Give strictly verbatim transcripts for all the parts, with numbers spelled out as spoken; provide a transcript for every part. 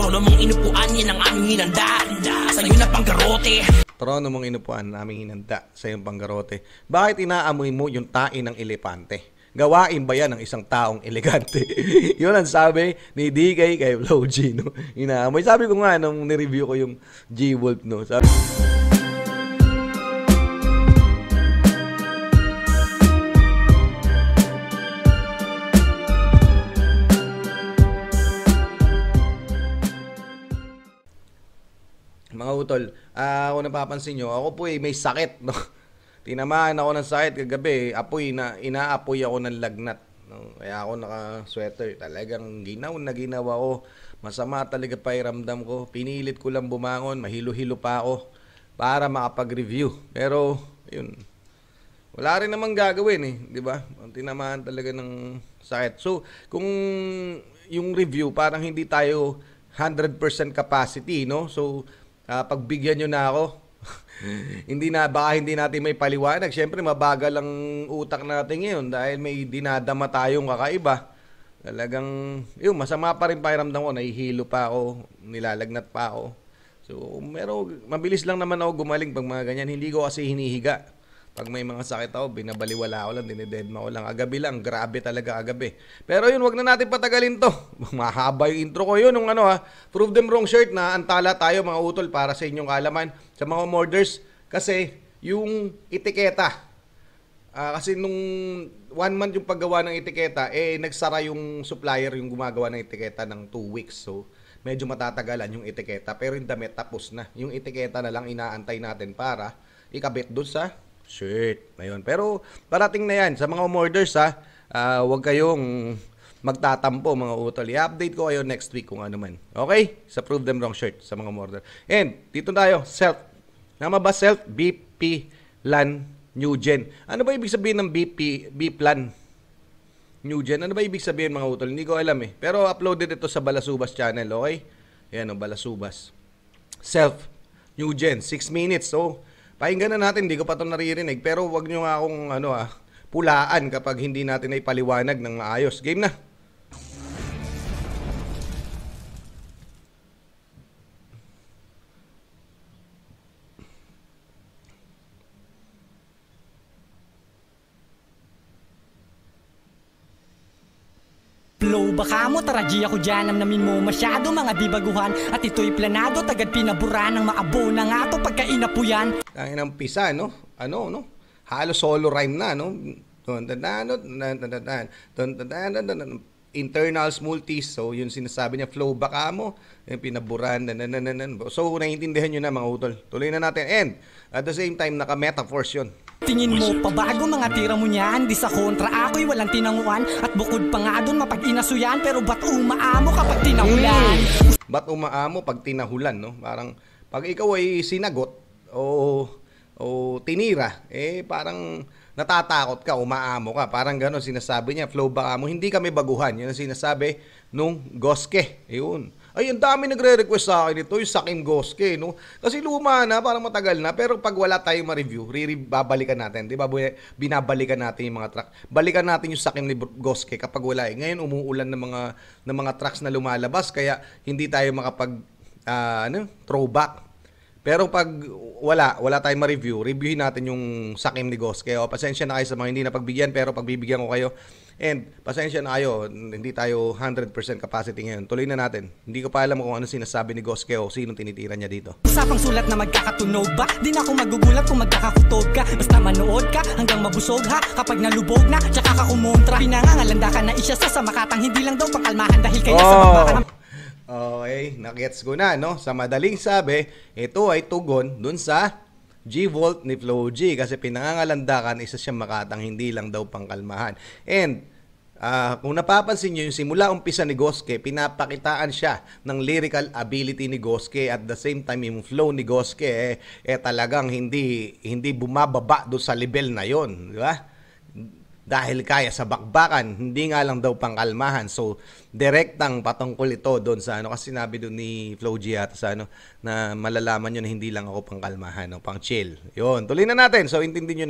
Trono mong inupuan, yan ang aming hinanda. Sa'yo na panggarote. Trono mong inupuan, aming hinanda sa iyong panggarote. Bakit inaamoy mo yung tae ng elepante? Gawain ba yan ng isang taong elegante? Yun ang sabi ni D K kay Flo G, no? Inaamoy. Sabi ko nga nung nireview ko yung G-Wolf, no? Sabi... Mga utol, uh, kung napapansin nyo, ako po eh, may sakit, no? Tinamaan ako ng sakit kagabi, apoy na, inaapoy ako ng lagnat, no? Kaya ako naka-sweater, talagang ginaw na ginawa ko, masama talaga pakiramdam ko, pinilit ko lang bumangon, mahilo-hilo pa ako para makapag-review. Pero, yun, wala rin namang gagawin eh, di ba? Tinamaan talaga ng sakit. So, kung yung review, parang hindi tayo one hundred percent capacity, no? So, uh, pagbigyan nyo na ako, hindi na, baka hindi natin may paliwanag. Siyempre, mabagal ang utak natin ngayon dahil may dinadama tayong kakaiba. Talagang, yun, masama pa rin pakiramdam ko. Nahihilo pa ako, nilalagnat pa ako. So, pero mabilis lang naman ako gumaling pag mga ganyan. Hindi ko kasi hinihiga. Pag may mga sakit ako, binabaliwala ko lang, dinidedma ko lang. Agabi lang, grabe talaga agabi. Pero yun, wag na natin patagalin to. Mahaba yung intro ko yun. Nung ano ha, Prove Them Wrong shirt na antala tayo mga utol para sa inyong kaalaman sa mga orders. Kasi yung etiketa, uh, kasi nung one month yung paggawa ng etiketa, eh nagsara yung supplier yung gumagawa ng etiketa ng two weeks. So, medyo matatagalan yung etiketa. Pero yung damit tapos na. Yung etiketa na lang inaantay natin para ikabit doon sa shirt. Ayun. Pero parating na yan. Sa mga umorders ha, uh, huwag kayong magtatampo mga utol. I-update ko kayo next week kung ano man. Okay? Sa Prove Them Wrong shirt sa mga umorder. And dito tayo, Xelf. Nama ba Xelf? Bplan New Gen. Ano ba ibig sabihin ng B P, Bplan New Gen? Ano ba ibig sabihin mga utol? Hindi ko alam eh. Pero uploaded ito sa Balasubas channel. Okay? Ayan o, Balasubas. Xelf New Gen. six minutes. So, pakinggan na natin, hindi ko pa ito naririnig. Pero wag nyo nga akong ano, ah, pulaan kapag hindi natin ay paliwanag ng maayos. Game na! Flow baka mo, taraji ako dyan. Namnamin mo masyado mga di baguhan. At ito'y planado, tagad pinabura ng maabo na nga to pagka inapuyan. Ang inang pisa, no? Ano, no? Halo solo rhyme na, no? Internals, multis. So, yun sinasabi niya, flow baka mo. Yung pinaburan. So, naiintindihan nyo na mga utol. Tuloy na natin. And, at the same time, naka-metaphors yun. Tingin mo pabago mga tira mo niyan. Di sa kontra ako'y walang tinanguan. At bukod pa nga doon mapag-inasuyan. Pero ba't umaamo kapag tinahulan? Hmm. Ba't umaamo pag tinahulan, no? Parang pag ikaw ay sinagot o, o tinira, eh parang natatakot ka, umaamo ka. Parang gano'n sinasabi niya, flow baka mo. Hindi kami baguhan. Yun ang sinasabi nung Goske. Ayun. Ay, ang dami nagre-request sa akin ito, yung Sakim Goske, no? Kasi luma na, parang matagal na, pero pag wala tayong ma-review, babalikan natin, di ba? Binabalikan natin yung mga truck. Balikan natin yung Sakim ni Goske kapag wala. Eh. Ngayon, umuulan ng mga, ng mga trucks na lumalabas, kaya hindi tayo makapag, uh, ano, throwback. Pero pag wala, wala tayong ma-review, reviewin natin yung Sakim ni Goske. O, pasensya na kayo sa mga hindi na pagbigyan, pero pagbibigyan ko kayo. And pasensya na kayo, hindi tayo one hundred percent capacity ngayon. Tuloy na natin. Hindi ko pa alam kung ano sinasabi ni Goske o sino tinitira niya dito. Usapang sulat na magkakatunog ba? Di na ako magugulat kung magkakakutog ka. Basta manood ka hanggang mabusog ha. Kapag nalubog na, tsaka ka kumontra. Pinangangalanda ka na isya sa samakatang hindi lang daw pangkalmahan dahil kaya oh. Sa bakbakan. Okay, nakgets ko na, no? Sa madaling sabi, ito ay tugon dun sa G-Volt ni Flo G kasi pinangangalandakan isa siya makatang hindi lang daw pangkalmahan. And uh, kung napapansin nyo yung simula umpisa ni Goske, pinapakitaan siya ng lyrical ability ni Goske at the same time yung flow ni Goske eh, eh talagang hindi hindi bumababa doon sa level na yon, di ba? Dahil kaya sa bakbakan, hindi nga lang daw pangkalmahan. So, direktang patungkol ito doon sa ano, kasi sinabi doon ni Flo G at sa ano, na malalaman nyo na hindi lang ako pangkalmahan, no, pang chill. Yun, tuloy na natin. So, intindi nyo na yun.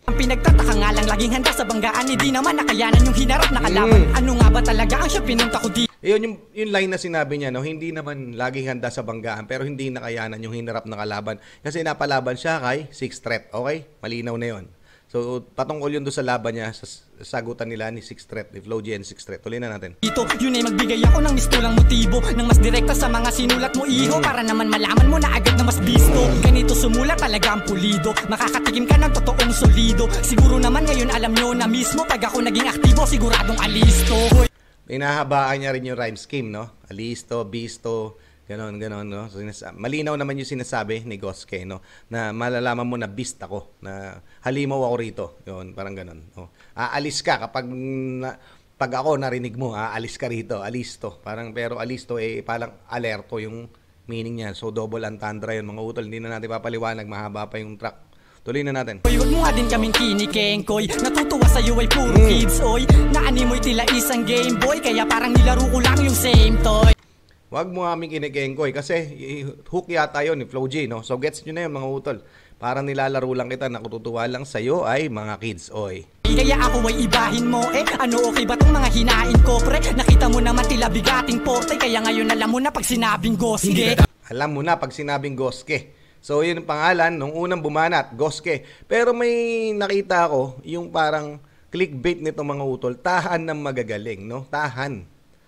Ang pinagtataka nga lang, laging handa sa banggaan, hindi naman nakayanan yung hinarap na kalaban. Mm. Ano nga ba talaga ang siya pinunta ko di? Yun yung, yung line na sinabi niya, no? Hindi naman laging handa sa banggaan, pero hindi nakayanan yung hinarap na kalaban. Kasi napalaban siya kay Sixth Threat, okay? Malinaw na yun. So, patungkol yun doon sa laban niya, sa sagutan nila ni Sixth Threat, ni Flo G and Sixth Threat. Tuloy na natin. Ito, yun ay magbigay ako ng mistulang motibo, ng mas direkta sa mga sinulat mo, iho, para naman malaman mo na agad na mas bisto. Ganito sumulat talaga ang pulido, makakatikim ka ng totoong solido. Siguro naman ngayon alam nyo na mismo, pag ako naging aktibo, siguradong alisto. Pinahabaan niya rin yung rhyme scheme, no? Alisto, bisto, ganon, ganon, no? So, malinaw naman yung sinasabi ni Goske, no? Na malalaman mo na beast ako, na halimaw ako rito. Yun, parang ganon. No? Aalis ka kapag na, pag ako narinig mo, aalis ka rito, alisto. Parang, pero alisto, eh, parang alerto yung meaning niya. So, double entendre yun, mga utol. Hindi na natin papaliwanag, mahaba pa yung track. Tuloy na natin. Oy, wag mo nga din kaming kinikengkoy. Natutuwa sa'yo ay puro mm. kids, oy. Naanimoy tila isang Game Boy, kaya parang nilaro ko lang yung same toy. Wag mo aming kinikengkoy kasi hook yata yun ni Flo G, no? So gets nyo na yun, mga utol. Parang nilalaro lang kita, nakututuwa lang sa'yo ay mga kids, oy. Kaya ako ay ibahin mo, eh. Ano okay ba tong mga hinain ko, pre? Nakita mo naman tila bigating porte, kaya ngayon alam mo na pag sinabing Goske. Alam mo na pag sinabing Goske. So, yun ang pangalan nung unang bumanat, Goske. Pero may nakita ako, yung parang clickbait nito, mga utol, tahan ng magagaling, no? Tahan.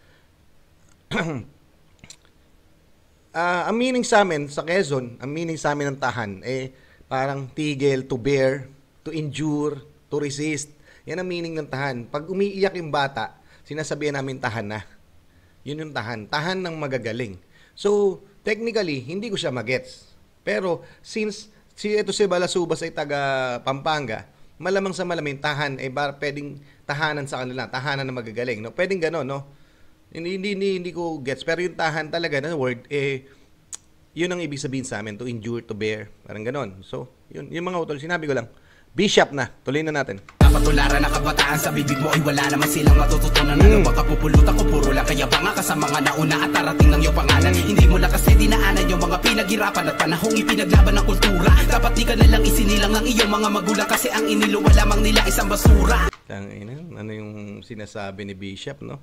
uh, ang meaning sa amin, sa Quezon, ang meaning sa amin ng tahan, eh, parang tigil, to bear, to endure, to resist. Yan ang meaning ng tahan. Pag umiiyak yung bata, sinasabihan namin tahan na. Yun yung tahan. Tahan ng magagaling. So, technically, hindi ko siya magets. Pero since si ito si Balasubas ay taga Pampanga, malamang sa malamang tahan ay eh, pwedeng tahanan sa kanila, tahanan na magagaling, no? Pwedeng gano'n, no? Hindi, hindi, hindi, hindi ko gets. Pero yung tahan talaga na word, eh, yun ang ibig sabihin sa amin, to endure, to bear, parang gano'n. So, yun, yung mga utol, sinabi ko lang. Bishop na, tuloy na natin. Kapatularan na kabataan sa bibig mo ay wala naman silang matututunan. Ano ba kapupulutan ko, puro lang kaya banga ka sa mga nauna at tarating ng iyong pangalan. Hindi mo lang kasi dinaanan yung mga pinaghirapan at panahong ipinaglaban ng kultura. Dapat di ka na lang isinilang ng iyong mga magulang kasi ang iniluwa lamang nila isang basura. Ano yung sinasabi ni Bishop, no?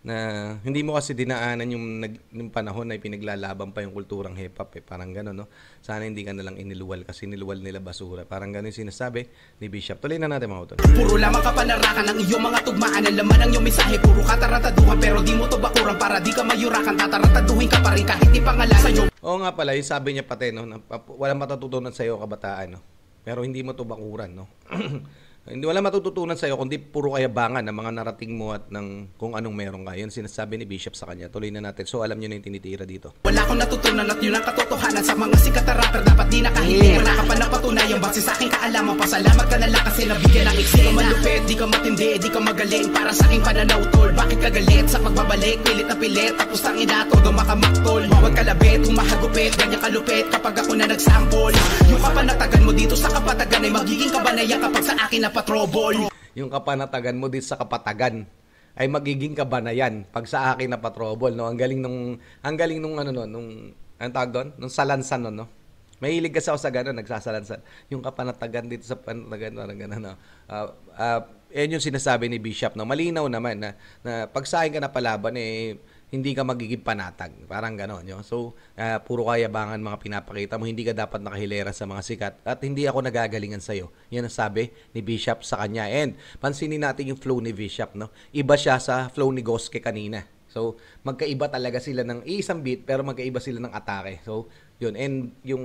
Na hindi mo kasi dinaanan yung, yung panahon na ipinaglalaban pa yung kulturang hip-hop, eh. Parang gano'n, no? Sana hindi ka nalang iniluwal kasi niluwal nila basura. Parang gano'n yung sinasabi ni Bishop. Tuloy na natin, mga utol. Puro lamang kapanarakan ng iyong mga tugmaan. Ang laman ng iyong mensahe, puro katarataduhan. Pero di mo to bakuran para di ka mayurakan. Tatarataduhin ka pa rin kahit di pangalan sa'yo. Oo nga pala, yung sabi niya pati, no? Na, walang matututunan sa'yo, kabataan, no? Pero hindi mo to bakuran, no? Hindi wala matututunan sa'yo kundi puro kayabangan ng mga narating mo at ng kung anong meron ka. Yun sinasabi ni Bishop sa kanya. Tuloy na natin. So alam nyo na yung tinitira dito. Wala akong natutunan at yun ang katotohanan sa mga sikat na rapper. Dapat di nakahiling. Wala ka pa napatunayan base sa aking kaalaman. Pasalamat ka na lang kasi nabigyan ng iksi. Di ka malupit, di ka matindi, di ka magaling. Para sa aking pananaw, tol. Bakit ka galit sa pagbabalik? Pilit na pilit, tapos tangin na todo makamaktol. Bawat kalabit, humahagupit, ganyan kalupit kapag ako na nagsample. Yung kapanatagan mo dito sa kapatagan ay magiging kabanayan kapag sa akin na patrobol. Yung kapanatagan mo dito sa kapatagan ay magiging kabanayan pag sa akin na patrobol, no? Ang galing nung ang galing nung ano no, nung ang tawag doon, nung salansan no, no. Mahilig kasi ako sa gano'n, nagsasalansan. Yung kapanatagan dito sa panatagan, parang gano'n, no. Uh, uh, yan yung sinasabi ni Bishop, no. Malinaw naman na, na pag sa akin ka na palaban, eh, hindi ka magiging panatag. Parang gano'n, no? So, uh, puro kayabangan mga pinapakita mo. Hindi ka dapat nakahilera sa mga sikat. At hindi ako nagagalingan sa'yo. Yan ang sabi ni Bishop sa kanya. And, pansinin natin yung flow ni Bishop, no? Iba siya sa flow ni Goske kanina. So, magkaiba talaga sila ng isang beat, pero magkaiba sila ng atake. So, yun. And, yung...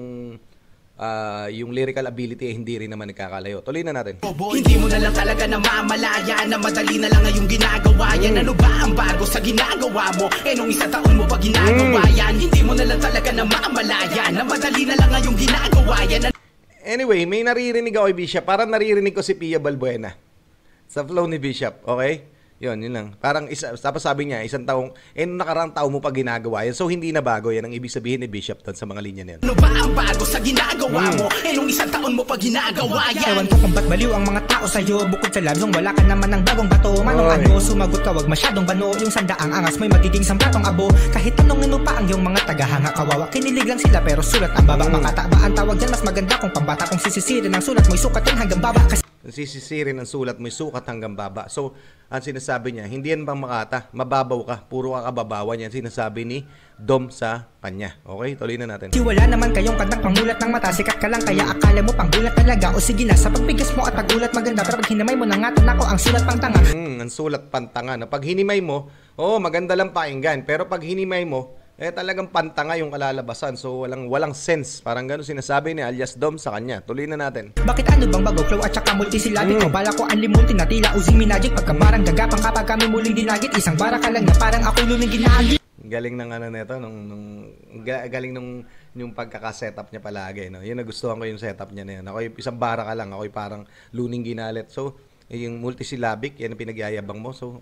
Uh, yung lyrical ability eh, hindi rin naman nagkakalayo. Tuloy na natin. Hindi mo na lang talaga na mamalaya na madali na lang ngayong ginagawa yan. Ano ba ang bago sa ginagawa mo? Eh nung isang taon mo pa ginagawa yan. Hindi mo na lang talaga na mamalaya na madali na lang ngayong ginagawa yan. Anyway, may naririnig ako kay Bishop. Parang naririnig ko si Pia Balbuena sa flow ni Bishop. Okay? Yun, yun lang. Parang isa, tapos sabi niya, isang taong, eh nakarang taon mo pa ginagawa yan. So, hindi na bago yan ang ibig sabihin ni Bishop doon sa mga linya na yun. Ano ba ang bago sa ginagawa mo? Eh nung isang taon mo pa ginagawa yan. Ewan ko kung ba't baliw ang mga tao sa'yo. Bukod sa labsong wala ka naman ng bagong bato. Manong ano, sumagot ka, wag masyadong bano. Yung sandaang angas mo'y magiging sampatong abo. Kahit tanongin mo pa ang yung mga tagahanga kawawa. Kinilig lang sila pero sulat ang baba. Makataba ang tawag dyan, mas maganda kung pambata. Kung sisisirin ang sulat mo'y sukatin hanggang baba. Kasi sisisirin ang sulat mo, sukat hanggang baba. So, ang sinasabi niya, hindi yan bang makata, mababaw ka, puro ka kababawan yan, sinasabi ni Dom sa kanya. Okay, tuloy na natin. Wala naman kayong kantang pangulat ng mata, sikat ka lang kaya akala mo panggulat talaga. O sige na, sa pagbigas mo at pagulat maganda, pero pag hinimay mo na nga tunako ang sulat pang tanga. Hmm, ang sulat pang tanga. No? Pag hinimay mo, oh, maganda lang pakinggan, pero pag hinimay mo, eh talagang pantanga yung kalalabasan. So walang walang sense. Parang gano'n sinasabi ni alias Dom sa kanya. Tuloy na natin. Bakit ano bang bago flow at saka multisyllabic ko? Mm. Bala ko anlimunti na tila uzing minagic. Pagkabarang gagapang kapag kami muling dinagit, isang bara ka lang na parang ako luling ginagi. Galing ng ano nito, nung, nung galing nung yung pagkaka-setup niya palagi, no. Yun, nagustuhan ko yung setup niya na yun. Ako yung isang bara ka lang, ako yung parang luning ginalit. So yung multisyllabic, yan ang pinagyayabang mo. So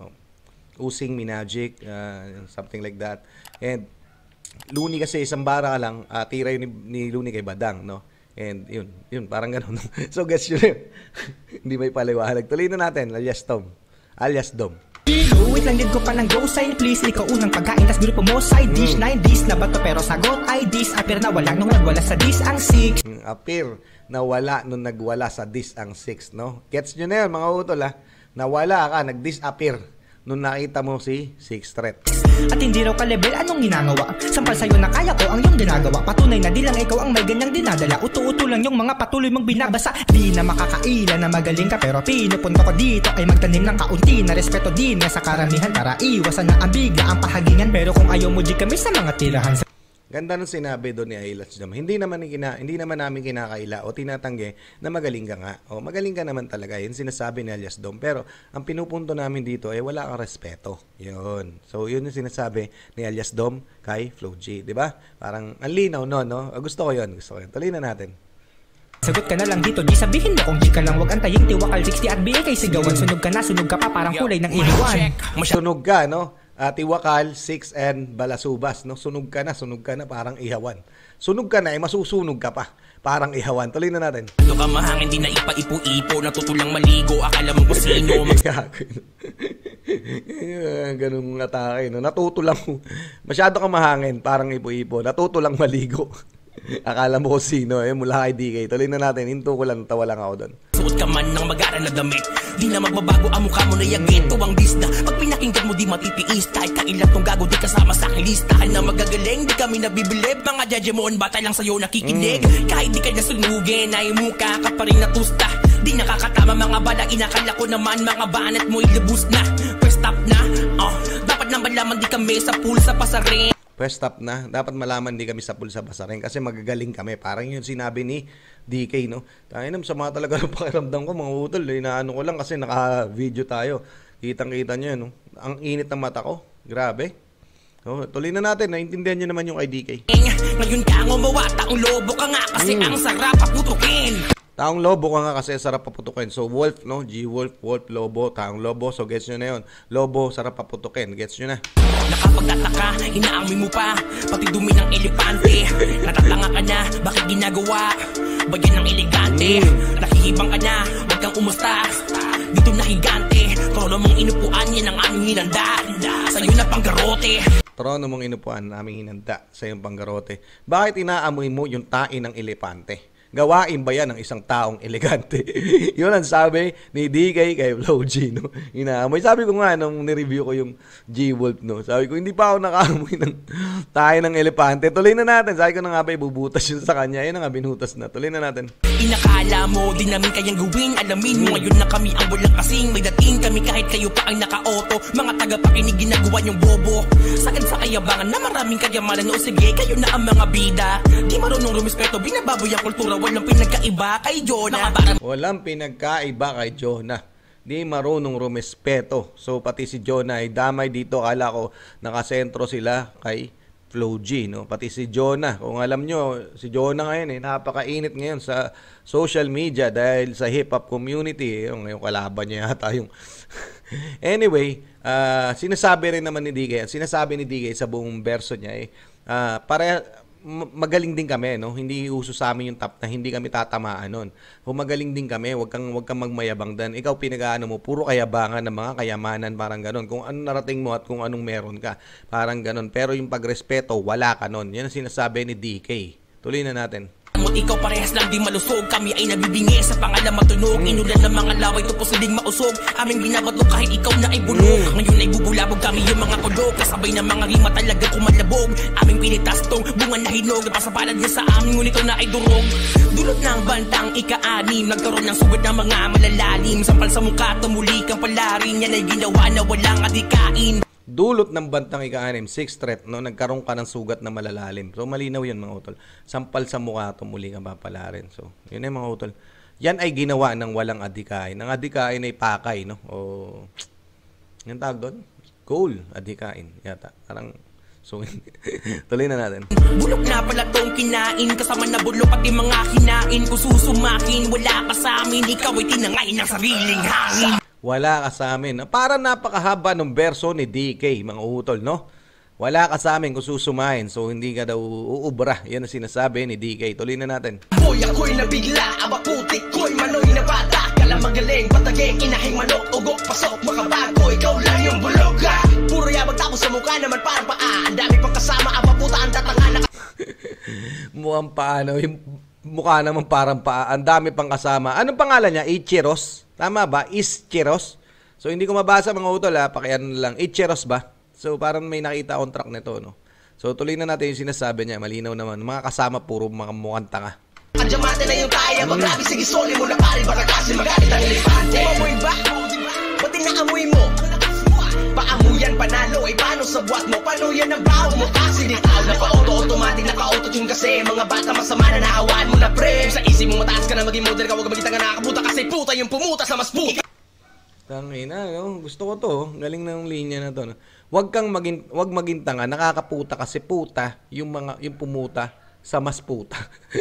using minagic, uh, something like that. And Luni kasi isang bara ka lang, uh, tira yun ni, ni Luni kay Badang, no? And yun, yun, parang gano'n. So, guess yun yun. Hindi may paliwanag. Tuloy na natin, alias Dom. Alias Dom. Wait lang, din ko pa ng go sign, please. Ikaw unang pagkain, tas grupo mo, side dish, nine dish na bato, pero sagot ay dis. Appear na wala nung nagwala sa dis ang six. Appear na wala nung nagwala sa dis ang six, no? Gets nyo na yun, mga utol, ha? Nawala ka, nag-disappear nung nakita mo si six threat. At hindi raw ka-level, anong ginagawa? Sampal sa'yo na kaya ko ang iyong ginagawa. Patunay na di lang ikaw ang may ganyang dinadala. Uto-uto lang yung mga patuloy mong binabasa. Di na makakaila na magaling ka, pero pinupunto ko dito ay magtanim ng kaunti na respeto din nga sa karamihan para iwasan na ang bigla ang pahagingan. Pero kung ayaw mo di kami sa mga tirahan. Ganda nung sinabi doon ni Ailas Dom. Hindi naman kina, hindi naman namin kinakaila o tinatanggi na magaling ka nga. O magaling ka naman talaga. Yun sinasabi ni Alias Dom. Pero ang pinupunto namin dito ay eh, wala kang respeto. Yun. So yun yung sinasabi ni Alias Dom kay Flo G, 'di ba? Parang ang linaw no, no. Gusto ko 'yun. Gusto ko 'yun. Tuloy na natin. Sagot ka na lang dito, di sabihin mo kung di ka lang, wag antayin tiwakal sixty at B A kay sigawan. Sunog ka na, sunog ka pa, parang kulay ng iwan. Sunog ka, no? Uh, tiwakal, six and balasubas, no? Sunog ka na, sunog ka na, parang ihawan. Sunog ka na, eh, masusunog ka pa, parang ihawan. Tuloy na natin. Ito ka mahangin, di na ipa-ipo-ipo, natutulang maligo, akala mo kung sino. Ganun atake, no? Natutulang, masyado ka mahangin, parang ipo-ipo, natutulang maligo. Akala mo kung sino, eh, mula kay D K. Tuloy na natin, hinto ko lang, tawa lang ako doon. Suot ka man ng mag-aral na damit, di na magbabago ang mukha mo na yagit. Ito ang disda, pag pinakinggan mo di matitiis. Kahit kailat tong gago, di kasama sa aking lista. Kahit na magagaling, di kami nabibilib. Mga judgemon, bata lang sa'yo nakikinig. mm. Kahit di ka nasunugin, ay mukha ka pa rin natusta. Di nakakatama mga bala, inakala ko naman mga banat mo ilubos na. First stop na, oh, dapat na malaman di kami sa pool sa pasarin. First stop na, dapat malaman di kami sa pool sa pasarin kasi magagaling kami. Parang yun sinabi ni D K, no? Tayo na, sama talaga ng pakiramdam ko, mga utol. Inaano ko lang kasi naka-video tayo. Kitang-kita nyo yun, no? Ang init ng mata ko. Grabe. So, tuloy na natin. Naintindihan nyo naman yung kay D K. Ngayon ka ngumawa, taong lobo ka nga kasi mm. ang sarap paputukin. Taong lobo ka nga kasi sarap paputukin. So, wolf, no? G-wolf, wolf, lobo, taong lobo. So, gets nyo na yun. Lobo, sarap paputukin. Gets nyo na. Nakapagtataka, inaamoy mo pa, pati dumi ng elepante. Natatanga ka na, bakit ginagawa? Bagyan ng elegante. Nakihibang ka na, wag kang umusta. Dito na higante, trono mong inupuan, yan ang aming hinanda. Sa'yo na panggarote. Trono mong inupuan, aming hinanda. Sa'yo panggarote. Bakit inaamoy mo yung tain ng elepante? Gawain ba yan ng isang taong elegante? Yun ang sabi ni D K kay Flo G, no? Inaamoy. Sabi ko nga, nung nireview ko yung G-Wolf, no? Sabi ko, hindi pa ako nakaamoy ng tayo ng elepante. Tuloy na natin. Sabi ko na nga ba, ibubutas yun sa kanya. Yun na nga, binutas na. Tuloy na natin. Inakala mo, di namin kayang gawin. Alamin mo, ngayon na kami ang walang kasing. May dating kami kahit kayo pa ang naka-auto. Mga tagapakinig ginagawa yung bobo. Sakit sa kayabangan na maraming kayamanan. O sige, kayo na ang mga bida. Di marunong rumispeto, binababoy ang kultura. Walang pinagkaiba kay Jonah. Walang pinagkaiba kay Jonah. Di marunong rumespeto. So pati si Jonah ay damay dito. Kala ko nakasentro sila kay Flo G, no? Pati si Jonah. Kung alam nyo, si Jonah ngayon eh, napakainit ngayon sa social media dahil sa hip-hop community. Yung, yung kalaban niya yata yung... Anyway, uh, sinasabi rin naman ni D K, sinasabi ni D K sa buong verso niya eh, uh, para... magaling din kami, no? Hindi uso sa amin yung top na hindi kami tatamaan nun. Kung magaling din kami, wag kang wag kang magmayabang dan. Ikaw pinag-aano mo, puro kayabangan ng mga kayamanan, parang ganun. Kung ano narating mo at kung anong meron ka, parang ganun. Pero yung pagrespeto, wala ka nun. Yan ang sinasabi ni D K. Tuloy na natin. ikaw parehas lang di malusog. Kami ay nabibingi sa pangalan matunog. Inulan ng mga laway tupos hindi mausog. Aming binabato kahit ikaw na ay bulog. Ngayon ay bubulabog kami yung mga kulog. Kasabay ng mga rima talaga kumalabog. Aming pinitas tong bunga na hinog. Napasapalad niya sa amin ngunit ito na ay durog. Dulot ng bantang ika-anim, nagkaroon ng sugat ng mga malalalim. Sampal sa mukha tumuli kang palarin. Yan ay ginawa na walang adikain. Dulot ng bantang ika-anim, sixth threat, no, nagkaroon ka ng sugat na malalalim. So, malinaw yun, mga utol. Sampal sa mukha, tumuli kang papalarin. So, yun ay mga utol. Yan ay ginawa ng walang adikain. Ang adikain ay pakay, no? O, yung tawag doon? Goal, adikain. Yata. Parang, so, tuloy na natin. Bulok na pala tong kinain. Kasama na bulok pati mga kinain. Kung susumakin, wala ka sa amin. Ikaw ay tinangay ng sariling hangin. Wala ka sa amin. Para napakahaba ng verso ni D K, mga utol, no? Wala ka sa amin kung susumahin. So, hindi ka daw uubra. Yan ang sinasabi ni D K. Tuloy na natin. Boy, ako'y nabigla. Aba putik ko'y manoy na bata. Kala magaling, pataging, inahing manok. Ugok, pasok, makabago. Ikaw lang yung bulog, ha? Puro yabag tapos sa mukha naman parang paa. Ang dami pang kasama. Aba puta, ang tatanga na... Mukhang paano. Yung mukha naman parang paa. Ang dami pang kasama. Anong pangalan niya? Ichiros? Tama ba? Ichiros? So, hindi ko mabasa, mga utol, ha? Pakiano lang. Ichiros ba? So, parang may nakita akong track nito, no? So, tuloy na natin yung sinasabi niya. Malinaw naman. Mga kasama, puro mga mukhang tanga. Kadyamate na yung kaya. Magrabi, sige, soli mo na pari. Baka kasi magalit ang elefante. Umamoy ba? Ba't inaamoy mo? Paamuyan panalo. Ay, paano sa buhat mo? Paano yan ang baho mo? Kasi di tao na pa-auto, automatic na ka-auto tune kasi. Mga bata masama na nahawaan mo na pre. Sa isip mo mataas ka na maging model ka. Huwag maging tanga nakakabuta kasi puta yung pumuta sa mas puta. Tangina, no? Gusto ko to. Galing ng linya na to. No? Huwag kang maging, huwag maging tanga, nakakaputa kasi puta yung mga yung pumuta sa mas puta.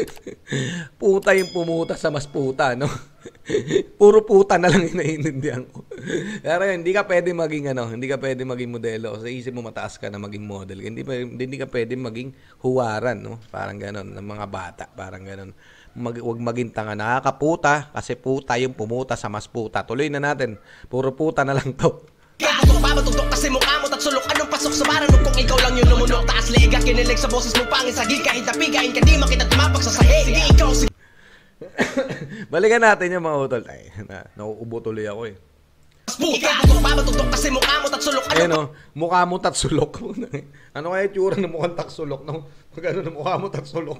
Puta yung pumuta sa mas puta, no? Puro puta na lang inaiintindihan ko. Pero hindi ka pwede maging ano, hindi ka pwede maging modelo. Sa isip mo mataas ka na maging model. Hindi hindi ka pwede maging huwaran, no? Parang ganoon ng mga bata, parang ganoon. Mag, huwag maging tanga, nakakaputa kasi puta yung pumuta sa mas puta. Tuloy na natin. Puro puta na lang to. Kato pa matugtok kasi mukha mo tatsulok. Anong pasok sa baranok kung ikaw lang yung lumunok. Taas lega, kinilig sa boses mo pangin. Sagi kahit napigain ka di makita tumapak sa sahig. Sige ikaw, sige. Balikan natin yung mga utol. Ay, na, nauubo tuloy ako eh. Kato pa matugtok kasi mukha mo tatsulok. Ayun o, mukha mo tatsulok. Ano kaya tsura ng mukhang tatsulok? No? Magano na mukha mo tatsulok?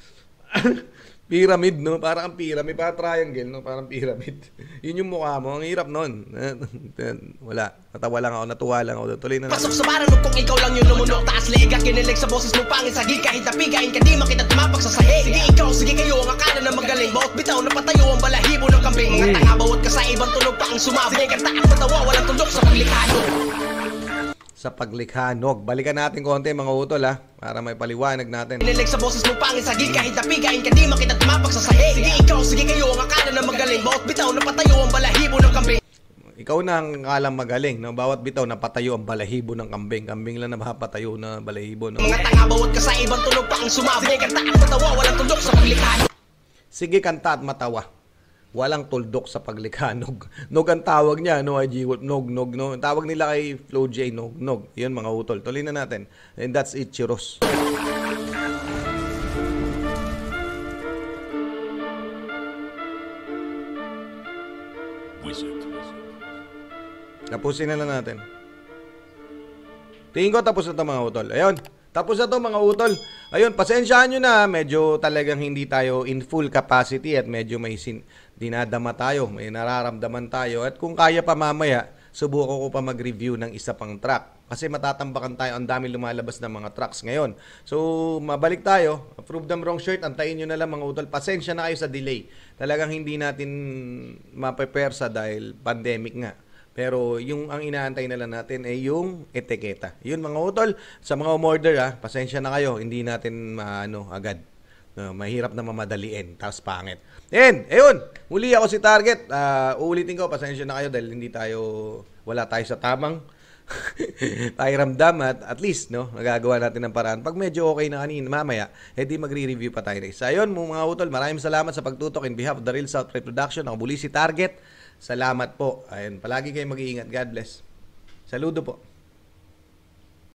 Pyramid, no? Parang ang pyramid, parang triangle, no? Parang pyramid. Yun yung mukha mo. Ang hirap nun. Wala. Natawa lang ako, natuwa lang ako. Tuloy na. Pasok sa baranok kung ikaw lang yung lumunok. Taas lega, kinilig sa boses mo pangin. Sagi kahit napigain ka di makita tumapak sa sahig. Sige ikaw, sige kayo, ang akala na magaling. Bawat bitaw na patayo ang balahibo ng kambing. Mga tanga, bawat ka sa ibang tunog pa ang sumabog. Sige kanta at matawa, walang tundok sa paglikado. Sa paglikhanog. Balikan natin konti mga utol ha, para may paliwanag natin. Kinilig sa boses mo pangin, sagi kahit napigain ka di makita tumapak sa sahig. Sige ikaw, sige kayo, ang akala na magaling. Bawat bitaw na patayo ang balahibo ng kambing. Ikaw na ang akalang magaling, no? Bawat bitaw na patayo ang balahibo ng kambing. Kambing lang na mapatayo na balahibo, no? Mga tanga, bawat ka sa ibang tunog pa ang sumabog. Sige kanta at matawa, walang tundok sa paglikado. Sige kanta at matawa. Walang tuldok sa paglikhanog. Nog ang tawag niya, no? I G, nog, nog, no? Tawag nila kay Flo J, nog, nog. Yun mga utol. Tuloy na natin. And that's it, Chiros. Tapusin na lang natin. Tingin ko tapos na ito mga utol. Ayun. Tapos na to mga utol. Ayun, pasensyahan nyo na. Medyo talagang hindi tayo in full capacity at medyo may sin dinadama tayo. May nararamdaman tayo. At kung kaya pa mamaya, subukan ko pa mag-review ng isa pang track. Kasi matatambakan tayo. Ang dami lumalabas ng mga tracks ngayon. So, mabalik tayo. Approve them wrong shirt. Antayin nyo na lang mga utol. Pasensya na kayo sa delay. Talagang hindi natin mapepersa dahil pandemic nga. Pero yung ang inaantay na lang natin ay yung etiketa. Yun mga utol, sa mga umorder ha, pasensya na kayo, hindi natin maano agad. Uh, mahirap na mamadaliin, tapos pangit. And, ayun, muli ako si Target. Uh, uulitin ko, pasensya na kayo dahil hindi tayo, wala tayo sa tamang pakiramdam at at least, no, nagagawa natin ng paraan. Pag medyo okay na kanina, mamaya, edi magre-review pa tayo. Sa ayun, mga utol, maraming salamat sa pagtutok in behalf of the Real South Production. Ako muli si Target. Salamat po. Ayun, palagi kayong mag-iingat. God bless. Saludo po.